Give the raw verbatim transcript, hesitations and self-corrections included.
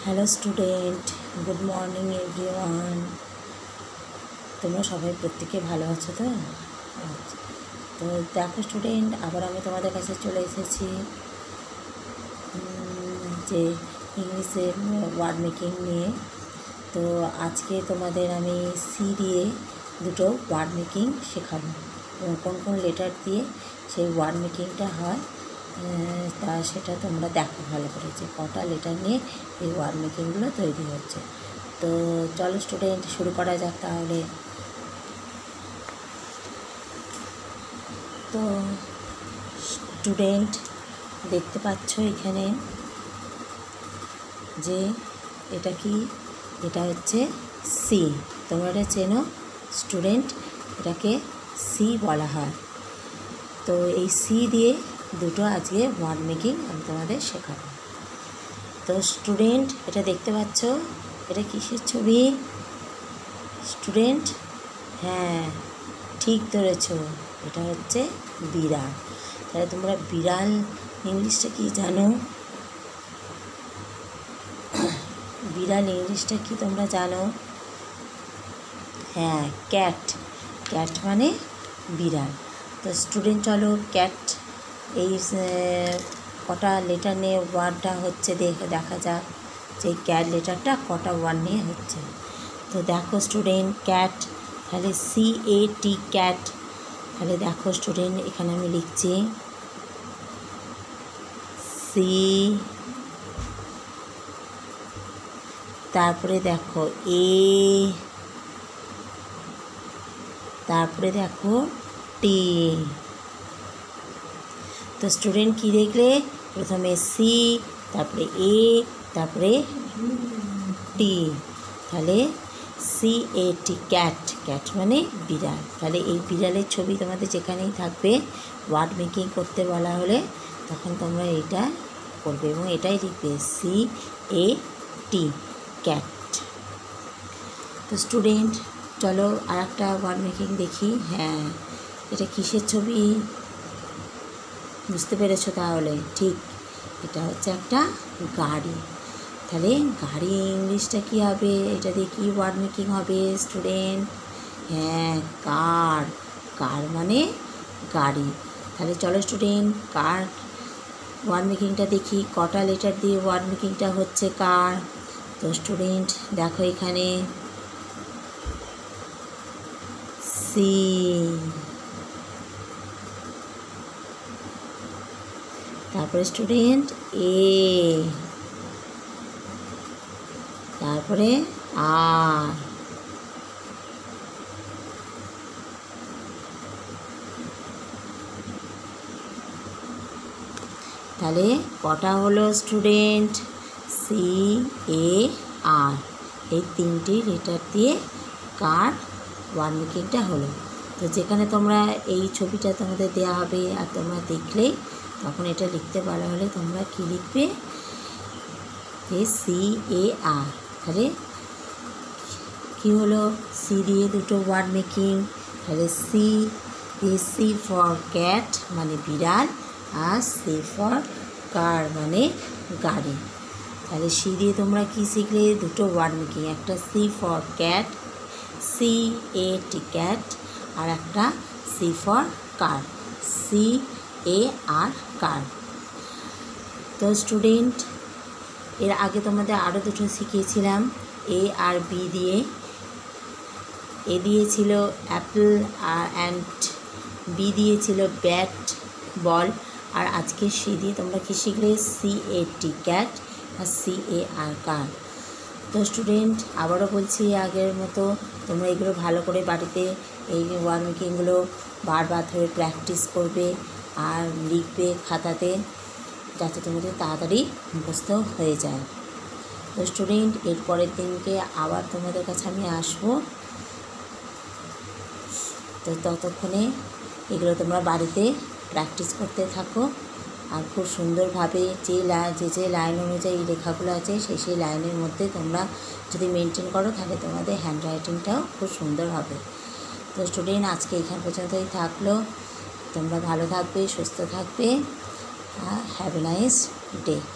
Hello student, good morning everyone. তোমরা সবাই প্রত্যেকে ভালো আছো তো? আচ্ছা, তো দেখো স্টুডেন্ট, আবার আমি তোমাদের কাছে চলে এসেছি যে ইংলিশের ওয়ার্ড মেকিং নিয়ে। তো আজকে তোমাদের আমি সি দিয়ে দুটো ওয়ার্ড মেকিং শেখাবো এবং কোন কোন লেটার দিয়ে সেই ওয়ার্ড মেকিংটা হয় তা সেটা তোমরা দেখো ভালো করে যে কটা লেটার নিয়ে এই ওয়ার্ড মেকিংগুলো তৈরি হচ্ছে। তো চলো স্টুডেন্ট, শুরু করা যাক তাহলে। তো স্টুডেন্ট, দেখতে পাচ্ছ এখানে যে এটা কি, এটা হচ্ছে সি। তোমরা এটা চেনো স্টুডেন্ট, এটাকে সি বলা হয়। তো এই সি দিয়ে দুটো আজকে ওয়ার্ড মেকিং আমি তোমাদের শেখাবো। তো স্টুডেন্ট, এটা দেখতে পাচ্ছ, এটা কিসের ছবি স্টুডেন্ট? হ্যাঁ, ঠিক ধরেছ, এটা হচ্ছে বিড়াল। তাহলে তোমরা বিড়াল ইংলিশটা কি জানো? বিড়াল ইংলিশটা কি তোমরা জানো? হ্যাঁ, ক্যাট। ক্যাট মানে বিড়াল। তো স্টুডেন্ট চলো, ক্যাট এই কটা লেটার নিয়ে ওয়ার্ডটা হচ্ছে দেখে দেখা যাক যে ক্যাট লেটারটা কটা ওয়ার্ড নিয়ে হচ্ছে। তো দেখো স্টুডেন্ট, ক্যাট, তাহলে সি এ টি ক্যাট। তাহলে দেখো স্টুডেন্ট, এখানে আমি লিখছি সি, তারপরে দেখো এ, তারপরে দেখো টি। তো স্টুডেন্ট কি দেখলে? প্রথমে সি, তারপরে এ, তারপরে টি। তাহলে C A T cat. Cat মানে বিড়াল। তাহলে এই বিড়ালের ছবি তোমাদের যেখানেই থাকবে ওয়ার্ড মেকিং করতে বলা হলে তখন তোমরা এটা করবে এবং এটাই লিখবে সি এ টি ক্যাট। তো স্টুডেন্ট চলো আর একটা ওয়ার্ড মেকিং দেখি। হ্যাঁ, এটা কিসের ছবি বুঝতে পেরেছো তাহলে? ঠিক, এটা হচ্ছে একটা গাড়ি। তাহলে গাড়ি ইংলিশটা কী হবে? এটা দিয়ে কী ওয়ার্ড মেকিং হবে স্টুডেন্ট? হ্যাঁ, কার। কার মানে গাড়ি। তাহলে চলো স্টুডেন্ট, কার ওয়ার্ড মেকিংটা দেখি, কটা লেটার দিয়ে ওয়ার্ড মেকিংটা হচ্ছে কার। তো স্টুডেন্ট দেখো এখানে সি, তারপরে স্টুডেন্ট এ, তারপরে আর, তাহলে কটা হলো স্টুডেন্ট? সি এ আর, এই তিনটি লেটার দিয়ে কার ওয়ার্ড মেকিংটা হলো। তো যেখানে তোমরা এই ছবিটা তোমাদের দেওয়া হবে আর তোমরা দেখলেই তখন এটা লিখতে বলা হলে তোমরা কি লিখবে? যে সি এ আর। তাহলে কী হলো? সি দিয়ে দুটো ওয়ার্ড মেকিং। তাহলে সি দিয়ে সি ফর ক্যাট মানে বিড়াল, আর সি ফর কার মানে গাড়ি। তাহলে সি দিয়ে তোমরা কি শিখলে? দুটো ওয়ার্ড মেকিং, একটা C for cat, C A T cat, আর একটা C for car, C A R car. তো স্টুডেন্ট, এর আগে তোমাদের আরও দুটো শিখিয়েছিলাম এ আর বি দিয়ে। এ দিয়েছিল অ্যাপেল আর অ্যান্ড বি দিয়েছিল ব্যাট বল। আর আজকে সি দিয়ে তোমরা কী শিখলে? সি এ টি ক্যাট আর সি এ আর কার। তো স্টুডেন্ট আবারও বলছি, আগের মতো তোমরা এগুলো ভালো করে বাড়িতে এই ওয়ার্ড মেকিংগুলো বারবার ধরে প্র্যাকটিস করবে আর লিখবে খাতাতে, যাতে তোমাদের তাড়াতাড়ি মুখস্থ হয়ে যায়। তো স্টুডেন্ট, এর পরের দিনকে আবার তোমাদের কাছে আমি আসবো। তো ততক্ষণে এগুলো তোমরা বাড়িতে প্র্যাকটিস করতে থাকো আর খুব সুন্দরভাবে যে যে যে লাইন অনুযায়ী লেখাগুলো আছে সেই সেই লাইনের মধ্যে তোমরা যদি মেনটেন করো তাহলে তোমাদের হ্যান্ডরাইটিংটাও খুব সুন্দর হবে। তো স্টুডেন্ট, আজকে এখান পর্যন্তই থাকলো। তোমরা ভালো থাকবে, সুস্থ থাকবে। Have a nice day.